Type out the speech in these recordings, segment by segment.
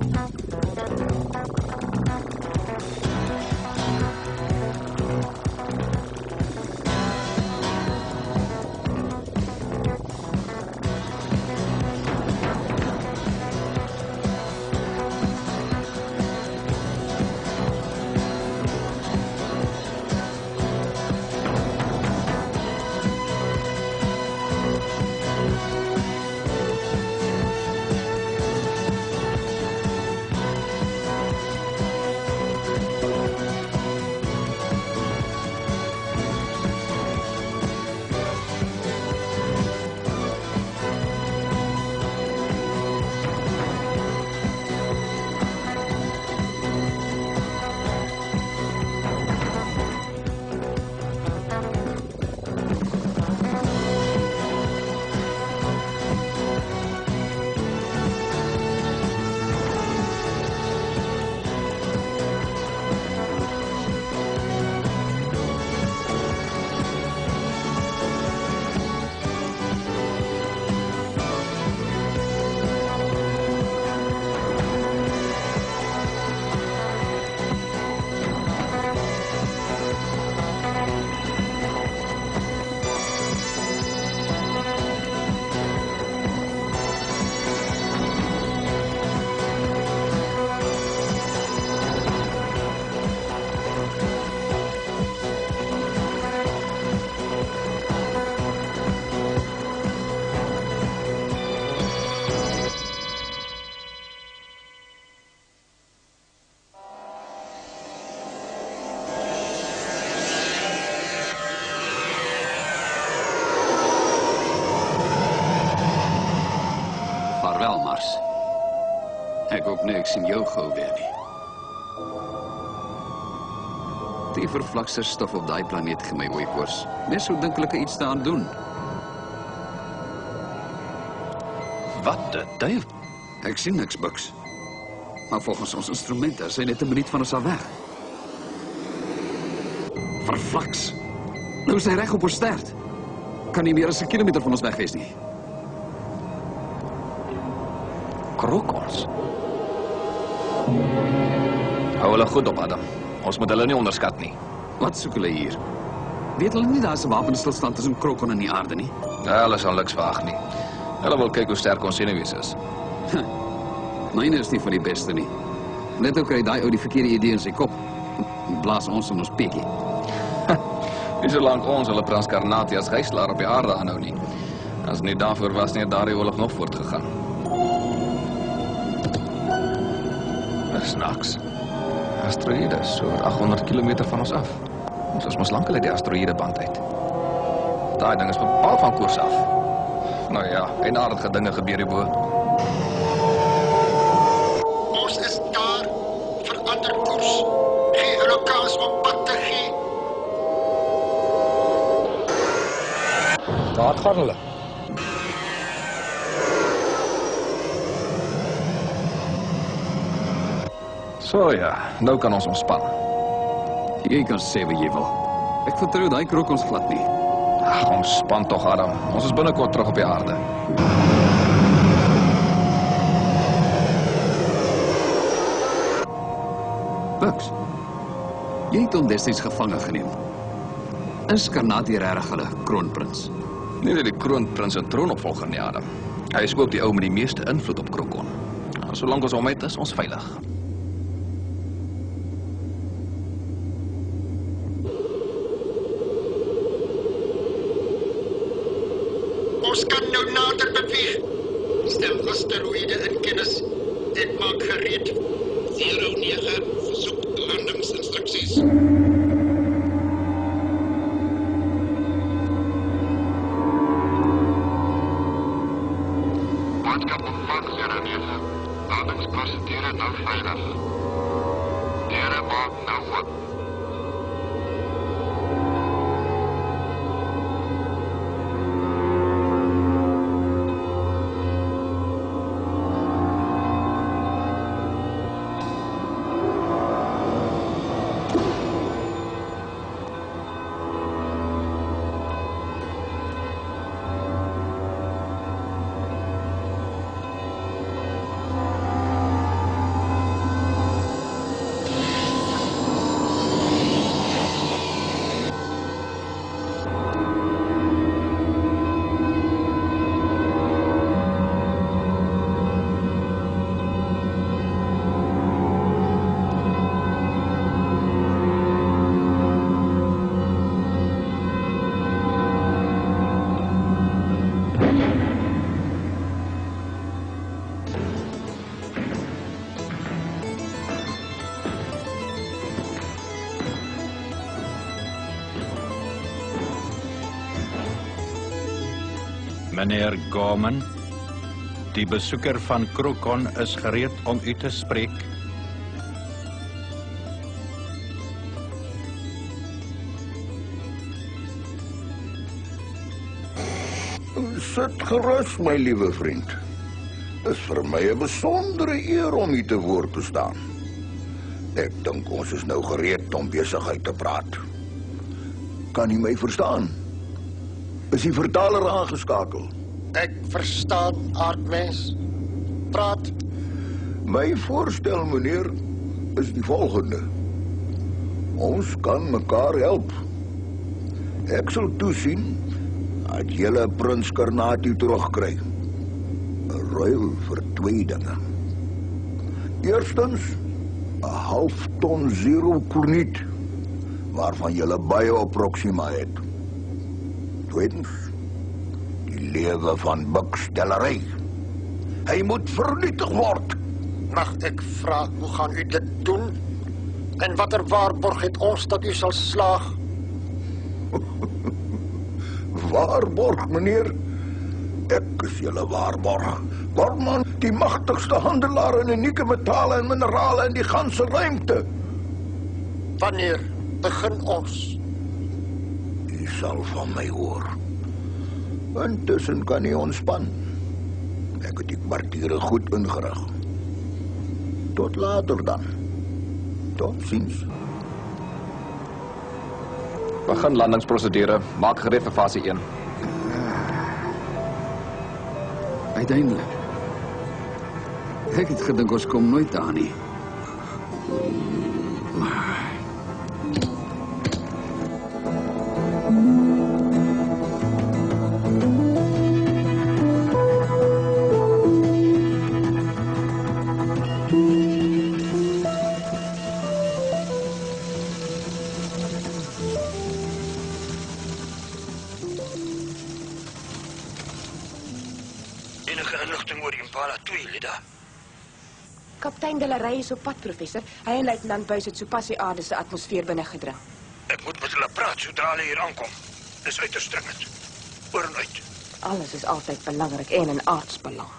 Vaarwel, Mars. Ek hoop nie ek sien jou gou weer nie. Die vervlakserstof op daai planeet gee my hooikoors. Mens sou dinkelike iets daaraan doen. Wat de duivel? Ek sien niks, Bucks. Maar volgens ons instrumente is hy net 'n minuut van ons af weg. Vervlaks. Nou is hy reg op ons stert. Kan nie meer as 'n kilometer van ons weg wees nie. Krokons. Hou hulle goed op, Adam. Ons moet hulle nie onderskat nie. Wat soek hulle hier? Weet hulle nie daar is 'n wapenstilstand tussen Krokon en die aarde nie? Ja, hulle sal niks waag nie. Hulle wil kyk hoe sterk ons senuwees is. Myne is nie van die beste nie. Net ook kry daai ou die verkeerde idee in sy kop. Blaas ons in ons pekkie. Nie solank ons hulle Transcarnatie as gijslaar op die aarde aanhou nie. As nie daarvoor was nie, het daardie oorlog nog voortgegaan. Snaaks. Asteroïde, so 800 kilometer van ons af. Ons is mos lank uit die asteroïdeband uit. Daai ding is bepaald van koers af. Nou ja, eienaardige dinge gebeur hierbo. Ons is daar, verander koers. Gee hulle kans om pad te gee. Daar gaan hulle. So ja, nou kan ons ontspan. Jy kan sê wat jy wil. Ek vertrou daai Krokons glad nie. Ag, ontspan tog, Adam. Ons is binnekort terug op die aarde. Bucks, jy het hom destyds gevange geneem. Is Carnatie regtig hulle kroonprins? Nie net die kroonprins en troonopvolger nie, Adam. Hy is ook die ou met die meeste invloed op Krokon. Solank ons hom het, is ons veilig. Ons kan nou nader beweeg. Stel asteroïde in kennis en maak gereed. 09 versoek landingsinstruksies. Boodskap ontvang 09. Landingsprosedure nou veilig. Deure maak nou oop. Meneer Gorman, die besoeker van Krokon is gereed om u te spreek. Sit gerus, my liewe vriend. Dis vir my 'n besondere eer om u te woord te staan. Ek dink ons is nou gereed om besigheid te praat. Kan u my verstaan? Is die vertaler aangeskakel? Ek verstaan, aardmens. Praat. My voorstel, meneer, is die volgende. Ons kan mekaar help. Ek sal toesien dat julle prins Karnati terugkry. 'n Ruil vir 2 dinge. Eerstens, 'n half ton zero kroniet, waarvan julle baie op Proxima het. Tweedens, die lewe van Bucks Delary. Hy moet vernietig word. Mag ek vra, hoe gaan u dit doen? En watter waarborg het ons dat u sal slaag? Waarborg, meneer? Ek is julle waarborg. Gorman, die magtigste handelaar in unieke metale en minerale in die ganse ruimte. Wanneer begin ons? U sal van my hoor. Intussen kan u ontspan. Ek het die kwartiere goed ingerig. Tot later dan. Tot ziens. Begin landingsprosedure. Maak gereed vir fase 1. Uiteindelik. Ek het gedink ons kom nooit daar nie. Enige inligting oor Impala 2, Lida? Kaptein Delary is op pad, professor. Hy en luitenant Buys het sopas die aarde se atmosfeer binnengedring. Ek moet met hulle praat sodra hulle hier aankom. Dis uiters dringend. Oor en uit. Alles is altyd belangrik en in aardsbelang.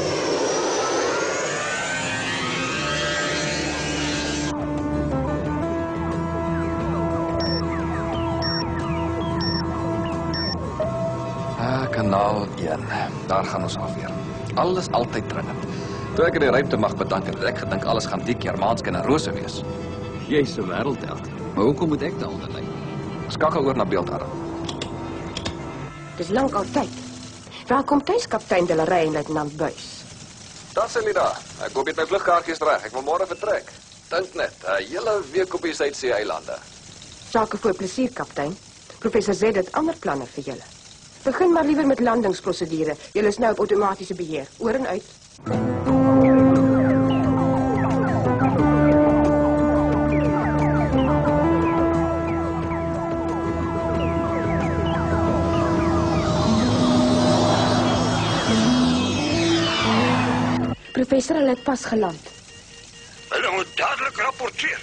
Kanaal 1. Daar gaan ons afweer. Alles altyd dringend. Toe ek in die ruimte mag bedank het ek gedink alles gaan dik Germaanske en rose wees. Jy's 'n wêreldheld. Maar hoekom moet ek daaronder lê? Skakel oor na beeldharde. Dis lank al tyd. Welkom tuis, kaptein Delary en luitenant Buys. Dat sê Lida. Ek hoop jy het my vlugkaartjies reg. Ek wil môre vertrek. Dink net, 'n hele week op die Suidsee-eilande. Sake voor plesier, kaptein. Professor Z het ander planne vir julle. Begin maar liewer met landingsprosedure. Julle is nou op outomatiese beheer. Oor en uit. Professor, hulle het pas geland. Hulle moet dadelik rapporteer.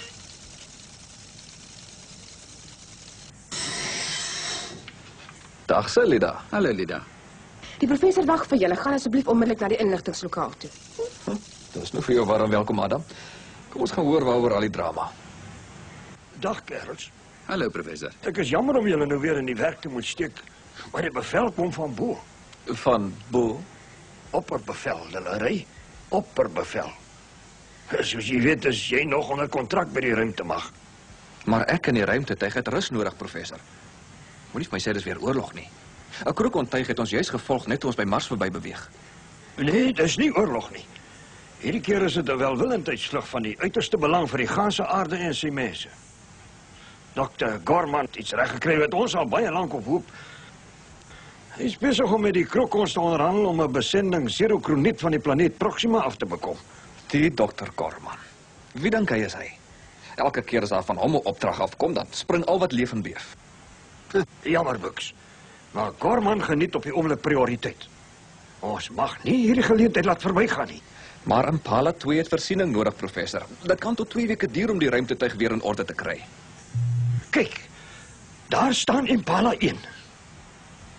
Dag sê Lida. Hallo Lida. Die professor wag vir julle. Gaan asseblief onmiddellik na die inligtingslokaal toe. Dis nou vir jou warm welkom, Adam. Kom ons gaan hoor waaroor al die drama. Dag, kerels. Hallo professor. Ek is jammer om julle nou weer in die werk te moet steek, maar die bevel kom van bo. Van Bo. Opperbevel, Delary. Opperbevel. Soos jy weet, is jy nog onder kontrak by die ruimtemag. Maar ek in die ruimtetuig het rus nodig, professor. Moenie vir my sê dis weer oorlog nie. 'n Krokontuig het ons juis gevolg net toe ons by Mars verby beweeg. Nee, dis nie oorlog nie. Hierdie keer is dit 'n welwillendheidsvlug van die uiterste belang vir die ganse aarde en sy mense. Dr. Gorman het iets reg gekry wat ons al baie lank op hoop. Hy is besig om met die Krokons te onderhandel om 'n besending zero kroniet van die planeet Proxima af te bekom. Die Dr. Gorman. Wie dink hy is hy? Elke keer as daar van hom 'n opdrag afkom, dan spring al wat leef en beef. Jammer, Bucks. Maar Gorman geniet op die oomblik prioriteit. Ons mag nie hierdie geleentheid laat verbygaan nie. Maar Impala 2 het voorsiening nodig, professor. Dit kan tot 2 weke duur om die ruimtetuig weer in orde te kry. Kyk, daar staan Impala 1.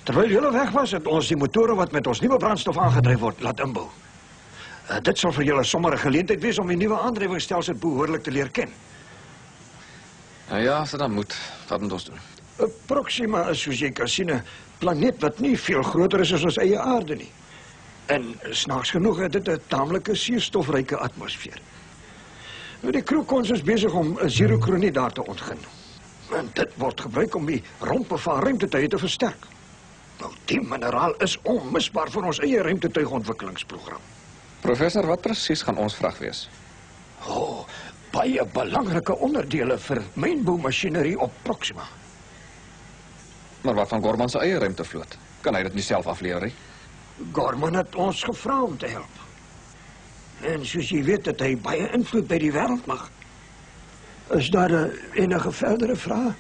Terwyl julle weg was, het ons die motore wat met ons nuwe brandstof aangedryf word, laat inbou. Dit sal vir julle sommer 'n geleentheid wees om die nuwe aandrywingsstelsel behoorlik te leer ken. Ja, as dit dan moet. Wat moet ons doen? Proxima is, soos jy kan sien, 'n planeet wat nie veel groter is as ons eie aarde nie. En snaaks genoeg het dit 'n taamlike suurstofryke atmosfeer. Nou, die Krokons is besig om 'n zero-kronie daar te ontgin. En dit word gebruik om die rompe van ruimtetuie te versterk. Nou, die mineraal is onmisbaar vir ons eie ruimtetuigontwikkelingsprogram. Professor, wat presies gaan ons vrag wees? Baie belangrike onderdele vir mynboumasjinerie op Proxima. Maar wat van Gorman se eie ruimtevloot? Kan hy dit nie self aflewer nie? Gorman het ons gevra om te help. En soos jy weet dat hy baie invloed by die wêreldmag. Is daar enige verdere vrae?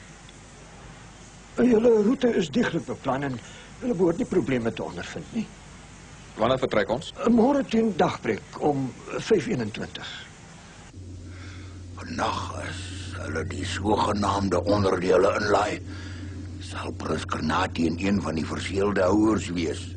Julle roete is deeglik beplan en julle behoort nie probleme te ondervind nie. Wanneer vertrek ons? Môre teen dagbreek om 5:21. Vandag as hulle die sogenaamde onderdele inlaai, sal Prins Karnati in een van die verseelde houers wees.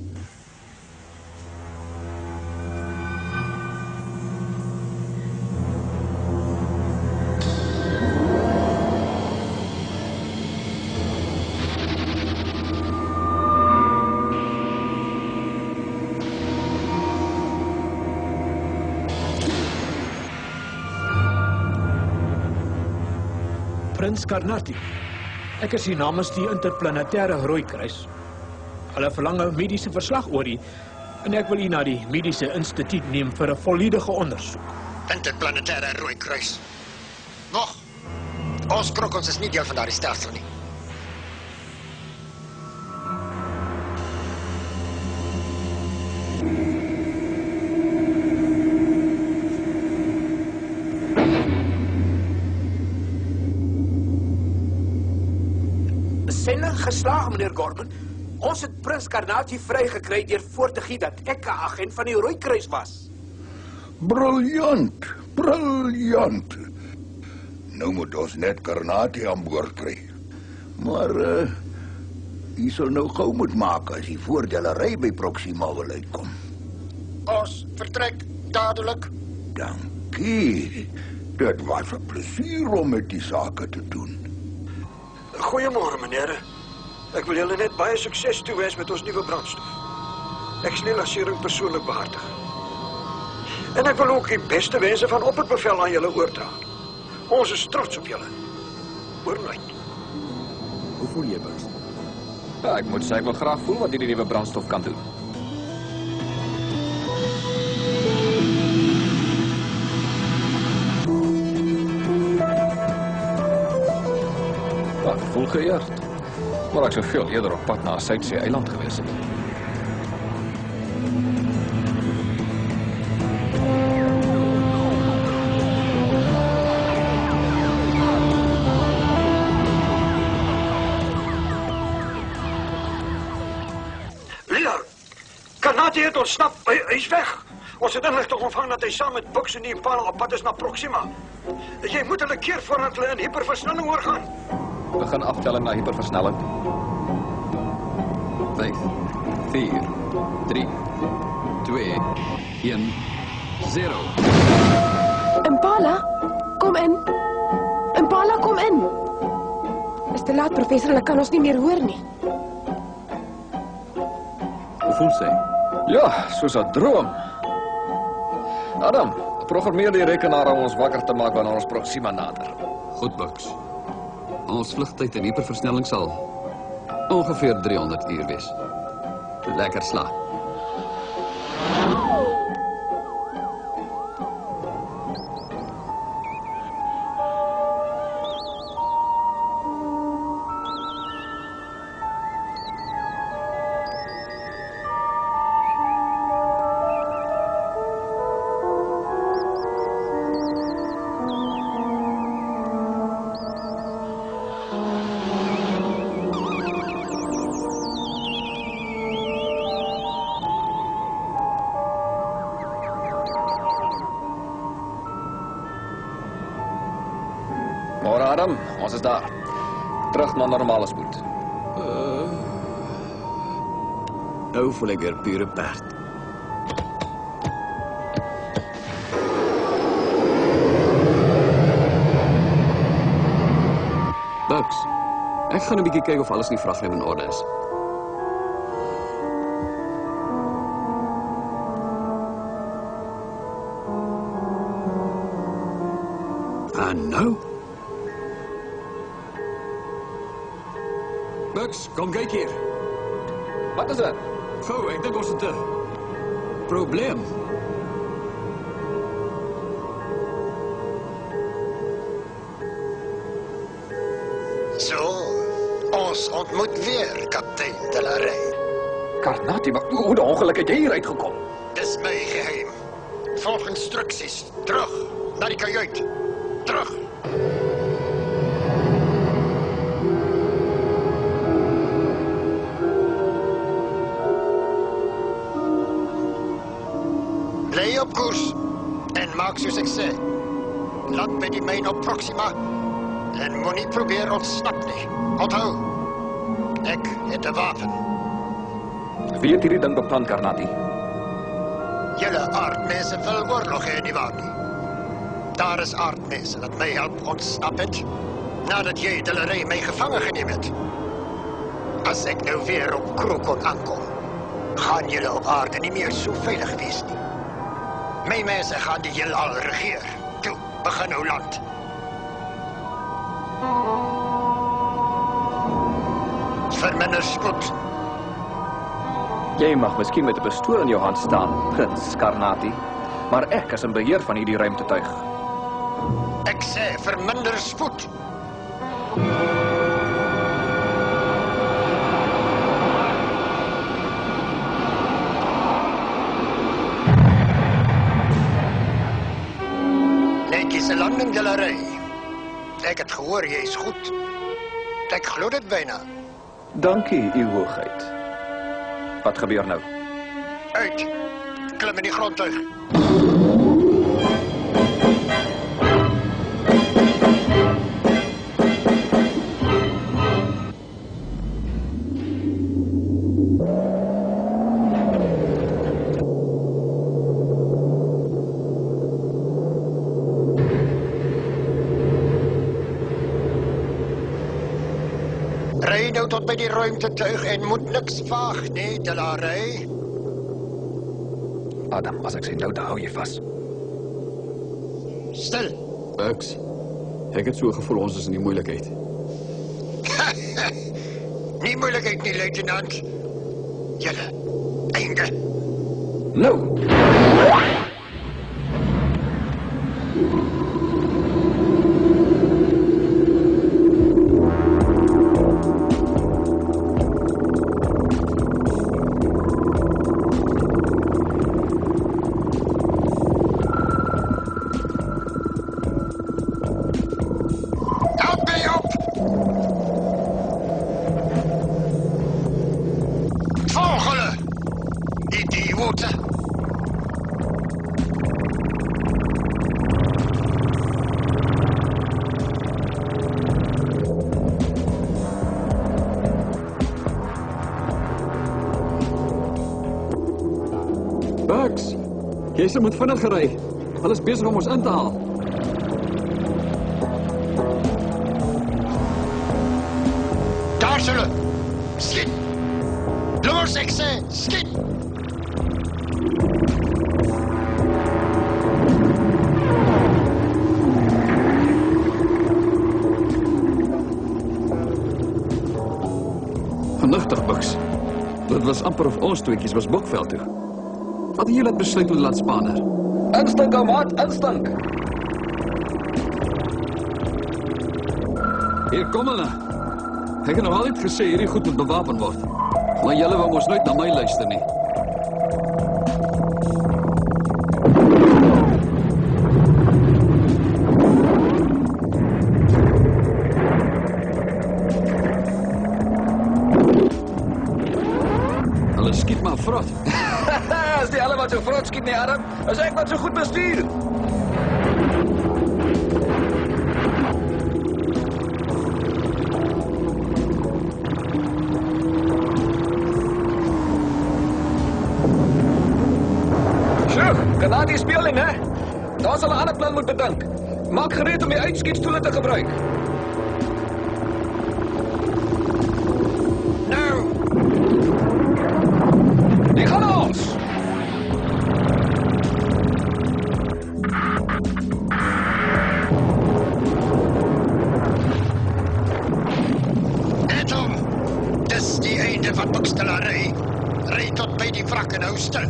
Prins Karnati. Ek is hier namens die interplanetêre Rooikruis. Hulle verlang 'n mediese verslag oor u en ek wil u na die mediese instituut neem vir 'n volledige ondersoek. Interplanetêre Rooikruis. Nog. Ons Krokons is nie deel van daardie stelsel nie. Selle geslaag, meneer Gorman. Ons het Prins Karnati vrygekry deur voor te gee dat ek 'n agent van die Rooikruis was. Briljant, briljant. Nou moet ons net Karnati aan boord kry. Maar, jy sal nou gou moet maak as die voordelery by Proxima wil uitkom. Ons vertrek dadelik. Dankie. Dit was 'n plesier om met die sake te doen. Goeiemôre, meneer. Ek wil julle net baie sukses toewens met ons nuwe brandstof. Ek sal die lansering persoonlik behartig. En ek wil ook die beste wense van opperbevel aan julle oordra. Ons is trots op julle. Oornuit. Hoe voel jy, Bux? Ja, ek moet sê ek wil graag voel wat hierdie nuwe brandstof kan doen. Ek voel geëerd, maar ek sou veel eerder op pad na 'n Suidsee-eiland gewees het. Leon, Karnati het ontsnap. Hy is weg. Ons het inligting ontvang dat hy saam met Bux en die Impala op pad is na Proxima. Jy moet hulle keer voordat hulle in hiperversnelling oorgaan. Begin aftelling na hiperversnelling. 5, 4, 3, 2, 1, 0. Impala, kom in. Impala, kom in. Is te laat, professor, hulle kan ons nie meer hoor nie. Hoe voel sy? Ja, soos 'n droom. Adam, programmeer die rekenaar om ons wakker te maak wanneer ons Proxima nader. Goed, Bux. Ons vlugtyd in hiperversnelling sal ongeveer 300 uur wees. Lekker slaap. Môre Adam, ons is daar. Terug na normale spoed. Nou voel ek weer pure perd. Bugs, ek gaan 'n bietjie kyk of alles in die vragruim in orde is. En nou? Bugs, kom kyk hier. Wat is dit? Gou, ek dink ons het 'n probleem. So, ons ontmoet weer, kaptein Delarey. Karnati, maar hoe de ongeluk het jy hier uitgekom? Dis my geheim. Volg instruksies. Terug naar die kajuit. Terug. Bly op koers en maak soos ek sê. Land by die myn op Proxima en moenie probeer ontsnap nie. Onthou, ek het 'n wapen. Wie het hierdie ding beplan, Karnati? Julle aardmense wil oorlog hê, nie waar nie? Daar is aardmense wat my help ontsnap het, nadat jy Delarey my gevangen geneem het. As ek nou weer op Krokon aankom, gaan julle op aarde nie meer so veilig wees nie. My mense gaan die heelal regeer. Toe, begin nou land. Verminder spoed. Jy mag miskien met 'n pistool in jou hand staan, Prins Karnati, maar ek is in beheer van hierdie ruimtetuig. Ek sê verminder spoed. Netjiese landing, Delarey. Ek het gehoor jy is goed. Ek glo dit byna. Dankie, uw hoogheid. Wat gebeur nou? Uit. Klim in die grondtuig. Ry nou tot by die ruimtetuig en moet niks vaag, nee, Delarey. Adam, as ek sê nou, dan hou jy vas. Stil. Bugs, ek het so gevoel ons is in die moeilikheid. Nie moeilikheid nie, luitenant. Julle, einde. Nou! Bugs, jy moet vinnig ry. Hulle is besig om ons in te haal. Daar is hulle. Skiet. Los, ek sê, skiet. Vernuftig, Bugs. Dit was amper of ons tweekies was bokveld toe. Wat het jy laat besluit om te laat Spaner? Instink, ou maat, instink! Hier, kom hulle. Ek het nog altyd gesê hierdie goed moet bewapen word. Maar julle wou mos nooit na my luister nie. Hulle skiet maar vrot. Is die alle wat so vrot skiet nie, Adam? Is ek wat so goed bestuur? Laat die speling, hè? Daar sal 'n ander plan moet bedink. Maak gereed om die uitskietstoele te gebruik. Nou, Die gaan los! net om. Dis die einde van bukstellarij. Ry tot by die wrak en hou stil.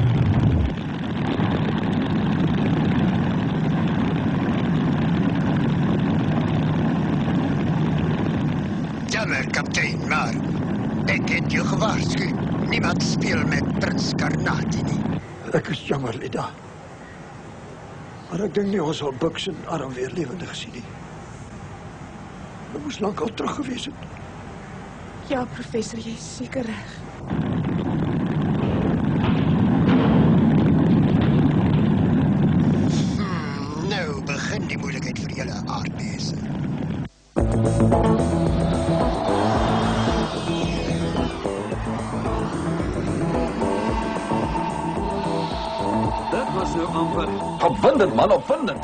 Jammer, kaptein, maar ek het jou gewaarsku. Niemand speel met Prins Karnati nie. Ek is jammer, Lida. Maar ek dink nie ons sal Buks en Arm weer lewendig sien nie. Hulle moes lankal terug gewees het. Ja, professor, jy is seker reg. Nou begin die moeilikheid vir julle aardbese. Dit was nou amper. Opwindend, man, opwindend.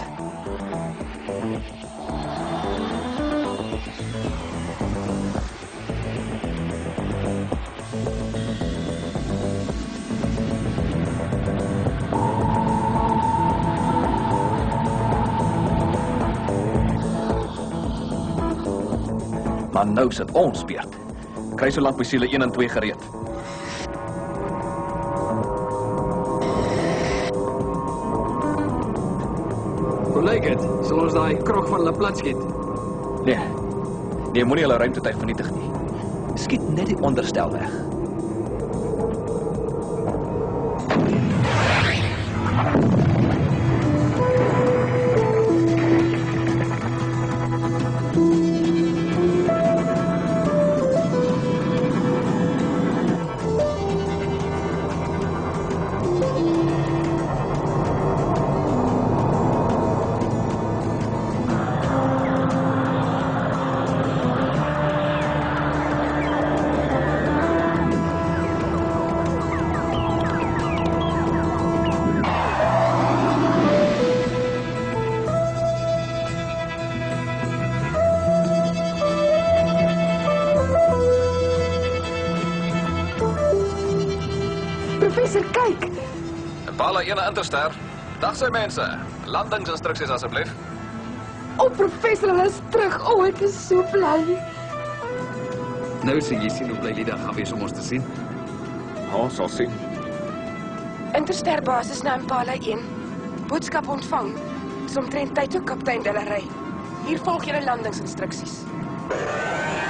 Maar nou sit ons beurt. Kry so lank missiele 1 en 2 gereed. Hoe lyk dit? Sal ons daai krok van hulle plat skiet? Nee, moenie hulle ruimtetuig vernietig nie. Skiet net die onderstel weg. Professor, kyk! Impala 1 Interster. Dag sy mense. Landingsinstruksies asseblief. O, professor, hulle is terug. O, ek is so bly. Nou sê jy sien hoe bly die dag gaan wees om ons te sien. Ons sal sien. Intersterbasis na Impala 1. Boodskap ontvang. Dis omtrent tyd toe kaptein Delaray. Hier volg julle landingsinstruksies.